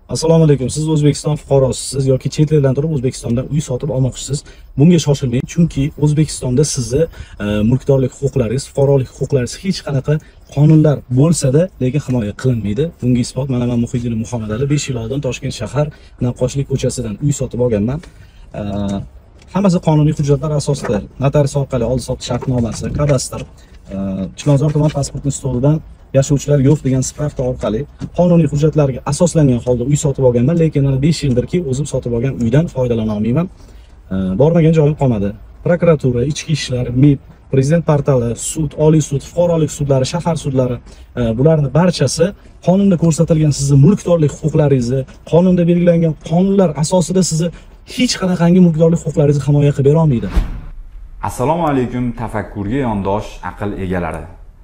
Assalomu alaykum. Siz O'zbekiston fuqarosisiz yoki chet eldan turib O'zbekistonda uy sotib olmoqchisiz. Bunga shoshilmang, chunki O'zbekistonda sizni mulkdorlik huquqlaringiz, fuqarolik huquqlaringiz hech qanaqa qonunlar bo'lsa-da, lekin himoya qilinmaydi. Bunga isbot mana men Muhiddin Muhammadali 5 yil oldin Toshkent shahar Naqqoshlik ko'chasidan uy sotib olganman. Hammasi qonuniy hujjatlar asosida, notarius orqali oldi-sotdi shartnomasi, kadastr, Chilonzor tuman pasportni stolidan yashovchilar yo'q degan spravka orqali qonuniy hujjatlarga asoslangan holda uy sotib olganman, lekin mana 5 yildirki o'zim sotib olgan uydan foydalana olmayman. Bormagan joyim qolmadi. Prokuratura, ichki ishlar, MIB, prezident portali, sud, oliy sud, fuqarolik sudlari, shahar sudlari, bularning barchasi qonunda ko'rsatilgan sizning mulkdorlik huquqlaringizni, qonunda belgilangan qonunlar asosida sizni hech qanaqangi mulkdorlik huquqlaringizni himoya qilib bera olmaydi. Assalomu alaykum tafakkurga yondosh aql egalari.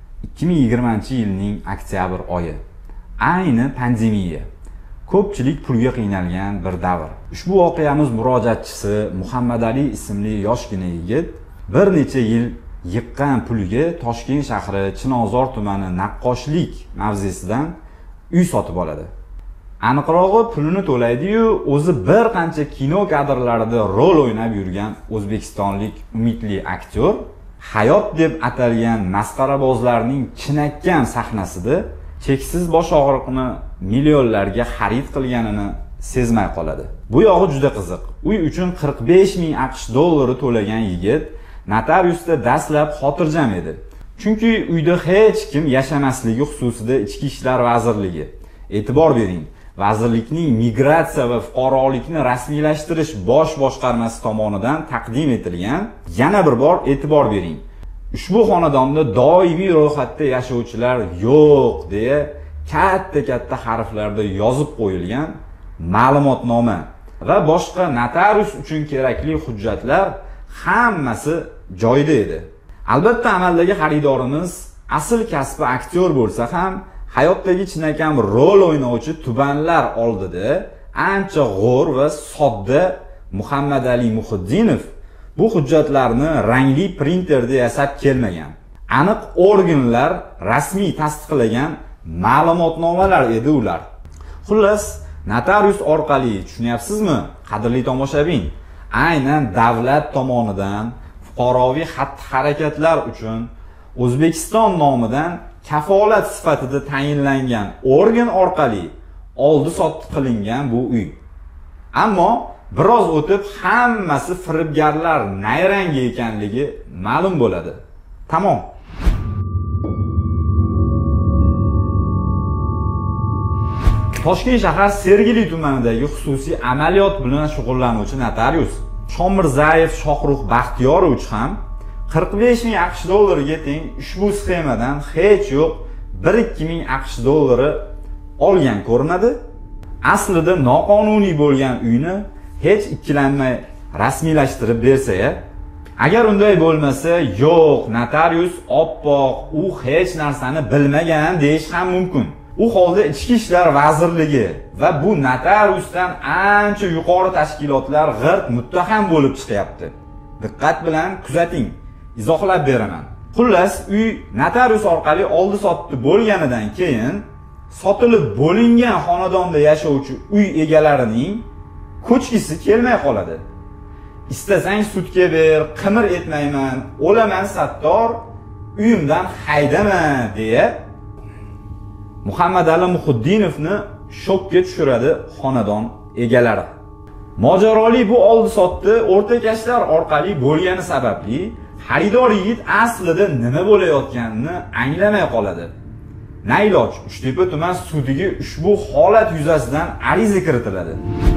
2020-yilning oktyabr oyi. Ayni pandemiya. Ko'pchilik pulga qiynalgan bir davr. Ushbu voqeamiz murojaatchisi Muhammadali ismli yoshgina yigit bir necha yil yiqqan pulga Toshkent shahri Chinozor tumani Naqqoshlik mavzesidan uy sotib oladi. Aniqrog'i pulini to'laydi-yu, o'zi bir qancha kino kadrlarida rol o'ynab yurgan o'zbekistonlik umidli aktyor hayot deb atalgan masxarabozlarning chinakam sahnasida cheksiz bosh og'riqni millionlarga xarid qilganini sezmay qoladi. Bu yog'i juda qiziq. Uy uchun 45 ming AQSh dollari to'lagan yigit notariusda dastlab xotirjam edi. Chunki uyda hech kim yashamasligi xususida Ichki ishlar vazirligi, e'tibor bering, vazirlikning migratsiya va fuqarolikni rasmiylashtirish bosh boshqarmasi tomonidan taqdim etilgan, yana bir bor e'tibor bering, ushbu xonadonda doimiy ro'yxatda yashovchilar yo'q deya katta harflarda yozib qo'yilgan ma'lumotnoma va boshqa notarius uchun kerakli hujjatlar hammasi joyida edi. Albatta amaldagi xaridorimiz asl kasbi aktyor bo'lsa ham hayotdagi chinakam rol o'ynovchi tubanlar oldida ancha g'o'r va sodda Muhammadali Muhiddinov bu hujjatlarni rangli printerda yasab kelmagan. Aniq organlar rasmiy tasdiqlagan ma'lumotnomalar edi ular. Xullas, notarius orqali, tushunyapsizmi, qadrli tomoshabin, aynan davlat tomonidan fuqaroviy xatti-harakatlar uchun O'zbekiston nomidan kafolat sifatida tayinlangan organ orqali oldi-sotdi qilingan bu uy. Ammo biroz o'tib hammasi firibgarlar nayranga ekanligi ma'lum bo'ladi. Tamom. Toshkent shahar Sergeli tumanidagi xususiy amaliyot bilan shug'ullanuvchi notarius Shomirzayev Shohruh Baxtiyorovich ham 45 ming AQSh dollariga teng ushbu sxemadan hech yo'q 1-2 ming AQSh dollari olgan ko'rinadi. Aslida noqonuniy bo'lgan uyni hech ikkilanmay rasmiylashtirib bersa-ya, agar unday bo'lmasa, yo'q, notarius oppoq, u hech narsani bilmagan deyish ham mumkin. U holda Ichki ishlar vazirligi va bu notariusdan ancha yuqori tashkilotlar g'irt muttaham bo'lib chiqyapti. Diqqat bilan kuzating. Izohlab beraman. Xullas, uy notarius orqali oldi-sotdi bo'lganidan keyin sotilib bo'lingan xonadonda yashovchi uy egalarining ko'chgisi kelmay qoladi. Istasang sudga ber, qimir etmayman, o'laman sattor, uyimdan haydama deya Muhammadali Muhiddinovni shokka tushiradi xonadon egalari. Mojaroli bu oldi-sotdi o'rtakashlar orqali bo'lgani sababli xaridor yigit aslida nima bo'layotganini anglamay qoladi. Nailoj, Uchtepa tuman sudiga ushbu holat yuzasidan ariza kiritiladi.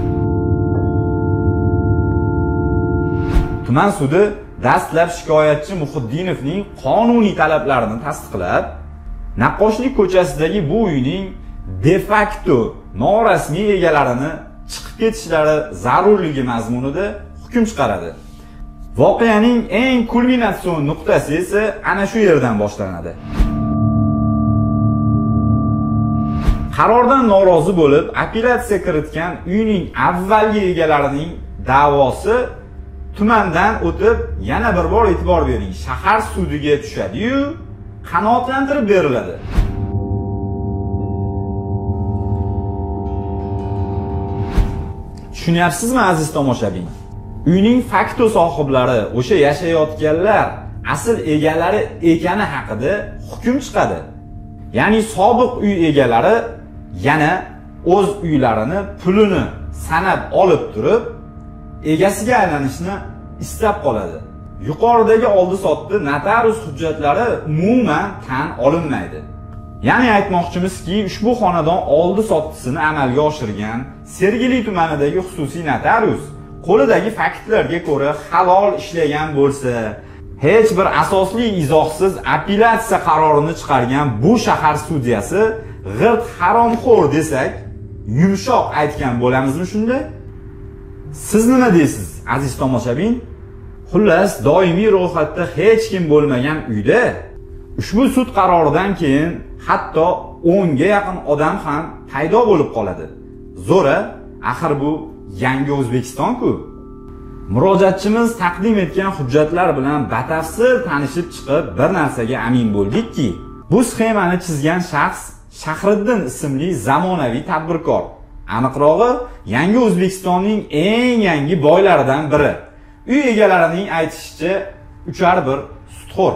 Tuman sudi dastlab shikoyatchi Muhiddinovning qonuniy talablarini tasdiqlab, Naqqoshlik ko'chasidagi bu uyning de facto norasmiy egalarini chiqib ketishlari zarurligi mazmunida hukm chiqaradi. Voqeaning eng kulminatsion nuqtasi esa ana shu yerdan boshlanadi. Qarordan norozi bo'lib, apellyatsiya kiritgan uyning avvalgi egalarining da'vosi tumandan o'tib, yana bir bor e'tibor bering, shahar sudiga tushadi-yu, qanoatlantirib beriladi. Tushunyapsizmi aziz tomoshabin? Uyning fakto sohiblari, o'sha yashayotganlar asl egalari ekani haqida hukm chiqadi. Ya'ni sobiq uy egalari yana o'z uylarini pulini sanab olib turib, egasiga aylanishni istab qoladi. Yuqoridagi oldi-sotdi notarius hujjatlari umuman tan olinmaydi. Ya'ni aytmoqchimizki, ushbu xonadon oldi-sottisini amalga oshirgan Sergeli tumanidagi xususiy notarius qo'lidagi faktlarga ko'ra halol ishlagan bo'lsa, hech bir asosli izohsiz apellyatsiya qarorini chiqargan bu shahar sudyasi g'irt haromxo'r desak, yumshoq aytgan bo'lamizmi shunda? Siz nima deysiz, aziz tomoshabin? Xullas, doimiy ro'yxatda hech kim bo'lmagan uyda ushbu sud qaroridan keyin hatto 10 ga yaqin odam ham paydo bo'lib qoladi. Zo'ra, axir bu yangi O'zbekiston-ku. Murojaatchimiz taqdim etgan hujjatlar bilan batafsil tanishib chiqib, bir narsaga amin bo'ldikki, bu sxemani chizgan shaxs Shahriddin ismli zamonaviy tadbirkor. Aniqrog'i, yangi O'zbekistonning eng yangi boylaridan biri. Uy egalarining aytishicha, uchar bir sutxo'r.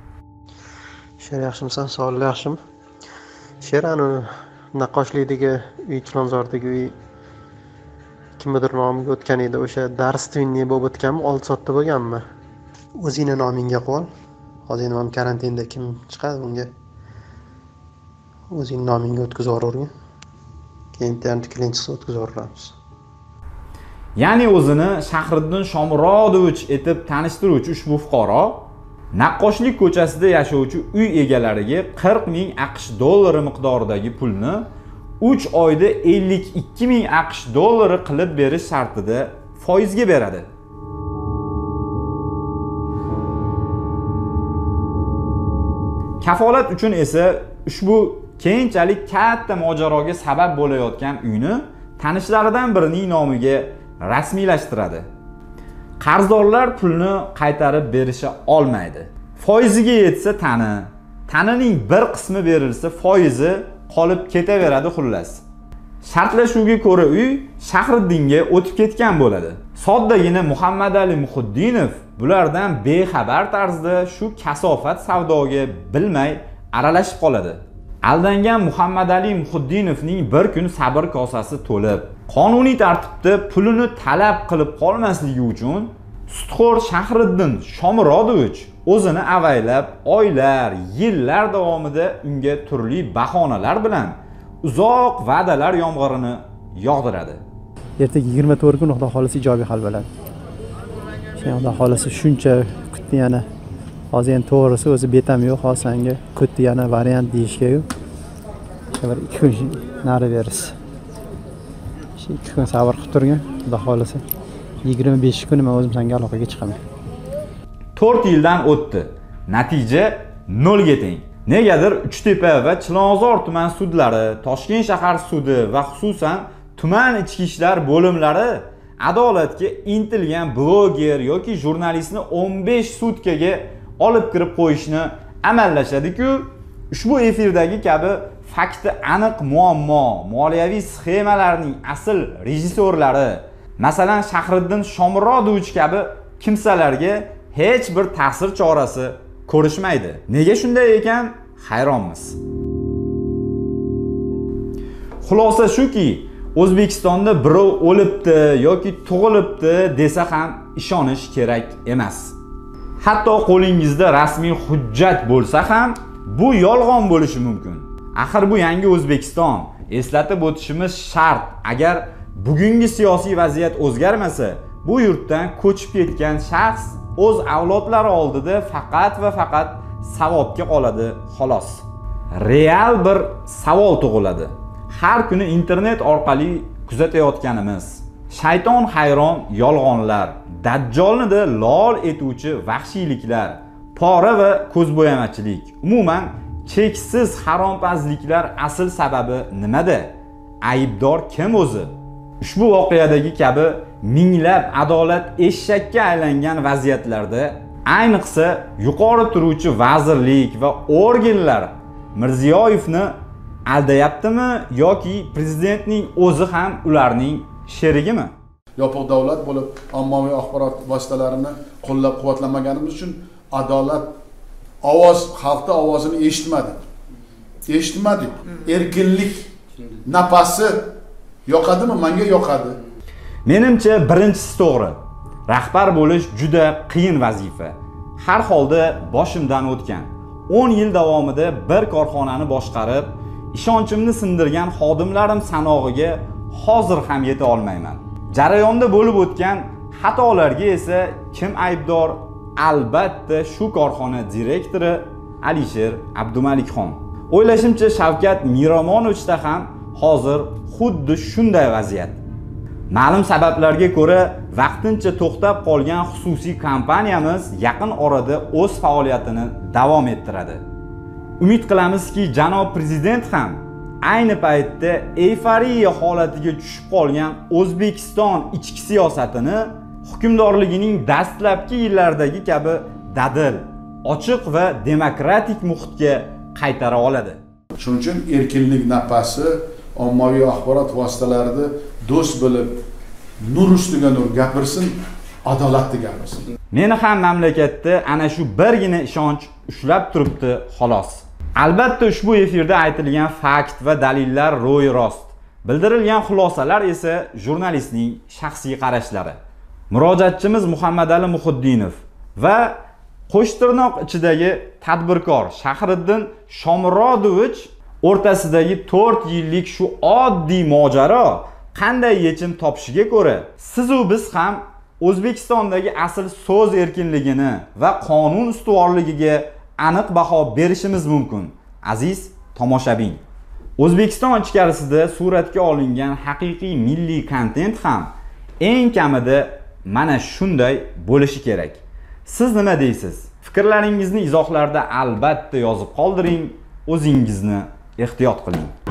She'r yaxshimisan, savol yaxshimi? She'r anu naqoshlikdagi uy, Chilonzordagi uy kimdir nomiga o'tgan edi. O'sha dars tuyni bo'lib o'tganmi, oldi-sotdi bo'lganmi? O'zingni nomingga qo'l. Hozir ham karantinda kim chiqadi bunga? O'zing nomingga o'tkazib yuborgin. Keyin internet chiqsa o'tkazib yuboramiz. Ya'ni o'zini Shahriddin Shomurodovich etib tanishtiruvchi ushbu fuqaro Naqqoshlik ko'chasida yashovchi uy egalariga 40 ming AQSh dollari miqdoridagi pulni 3 oyda 52 ming AQSh dollari qilib berish shartida foizga beradi. Kafolat uchun esa ushbu keyinchalik katta mojaroga sabab bo'layotgan uyni tanishlaridan birining nomiga rasmiylashtiradi. Qarzdorlar pulni qaytarib berisha olmaydi. Foiziga yetsa tanining bir qismi berilsa foizi qolib ketaveradi xullas. Shartlashuvga ko'ra uy Shahriddinga o'tib ketgan bo'ladi. Soddagina Muhammadali Muhiddinov bulardan bexabar tarzda shu kasofat savdoga bilmay aralashib qoladi. Aldangan Muhammadali Muhiddinovning bir kun sabr kosasi to'lib, qonuniy tartibda pulini talab qilib qolmasligi uchun sudxo'r Shahriddin Shomurodovich o'zini avaylab oylar, yillar davomida unga turli bahonalar bilan uzoq va'dalar yomg'irini yog'diradi. Ertaga 24 kun Xudo xolisi ijobiy hal bo'ladi. Xudo xolisi shuncha kutdi yana. Hozir ham to'g'risi o'zi betam yo'q, hozir senga kutdi yana variant deyishga yo'q. Bir 2 kun nari berasiz. 2 kun sabr qilib turgan, Xudo xolisi 25 kun men o'zim senga aloqaga chiqaman. 4 yildan o'tdi. Natija 0 ga teng. Negadir Uchtepa va Chilonzor tuman sudlari, Toshkent shahar sudi va xususan tuman ichki ishlar bo'limlari adolatga intilgan bloger yoki jurnalistni 15 sutkaga olib kirib qo'yishni amallashadi-ku, ushbu efirdagi kabi fakti aniq muammo, moliyaviy sxemalarning asl rejissyorlari, masalan Shahriddin Shomurodovich kabi kimsalarga hech bir ta'sir chorasi ko'rishmaydi. Nega shunday ekan? Hayronmiz. Xulosa shuki, O'zbekistonda birov o'libdi yoki tug'ilibdi desa ham ishonish kerak emas. Hatto qo'lingizda rasmiy hujjat bo'lsa ham bu yolg'on bo'lishi mumkin. Axir bu yangi O'zbekiston. Eslatib o'tishimiz shart. Agar bugungi siyosiy vaziyat o'zgarmasa, bu yurtdan ko'chib ketgan shaxs o'z avlodlari oldida faqat va faqat savobga qoladi, xolos. Real bir savol tug'iladi. Har kuni internet orqali kuzatayotganimiz shayton hayron yolg'onlar, dajjolni lol etuvchi vahshiyliklar, pora va ko'zbo'yamachilik, umuman cheksiz harompazliklar asl sababi nimada? Aybdor kim o'zi? Ushbu voqeadagi kabi minglab adolat eshakka aylangan vaziyatlarda ayniqsa yuqori turuvchi vazirlik va organlar Mirziyoyevni aldayaptimi yoki prezidentning o'zi ham ularning sherigimi? yopiq davlat bo'lib, ommaviy axborot vositalarini qo'llab-quvvatlamaganimiz uchun adolat ovoz, xalqning ovozini eshitmadik. Erkinlik nafasi yoqadimi? Menga yoqadi. Menimcha birinchisi to'g'ri. Rahbar bo'lish juda qiyin vazifa. Har holda boshimdan o'tgan. 10 yil davomida bir korxonani boshqarib, ishonchimni sindirgan xodimlarim sanog'iga hozir ham yeta olmayman. Jarayonda bo'lib o'tgan xatolarga esa kim aybdor? Albatta shu korxona direktori Alisher Abdumalikxon. O'ylashimcha Shavkat Miromonovichda ham hozir xuddi shunday vaziyat. Ma'lum sabablarga ko'ra vaqtincha to'xtab qolgan xususiy kompaniyamiz yaqin orada o'z faoliyatini davom ettiradi. Umid qilamizki, janob prezident ham ayni paytda euforiya holatiga tushib qolgan O'zbekiston ichki siyosatini hukmdorligining dastlabki yillaridagi kabi dadil, ochiq va demokratik muhitga qaytara oladi. Shuning uchun erkinlik nafasi ommaviy axborot vositalarida do'st bo'lib, nur ustiga nur gapirsin, adolatli gapirsin. Meni ham mamlakatda ana shu birgina ishonch ushlab turibdi, xolos. Albatta ushbu efirda aytilgan fakt va dalillar ro'y rost. Bildirilgan xulosalar esa jurnalistning shaxsiy qarashlari. Murojaatchimiz Muhammadali Muhiddinov va qo'shtirnoq ichidagi tadbirkor Shahriddin Shomurodovich o'rtasidagi 4 yillik shu oddiy mojaro qanday yechim topishiga ko'ra, siz u biz ham O'zbekistondagi asl so'z erkinligini va qonun ustuvorligiga aniq baho berishimiz mumkin. Aziz tomoshabin, O'zbekiston ichkarisida suratga olingan haqiqiy milliy kontent ham eng kamida mana shunday bo'lishi kerak. Siz nima deysiz? Fikrlaringizni izohlarda albatta yozib qoldiring. O'zingizni ehtiyot qiling.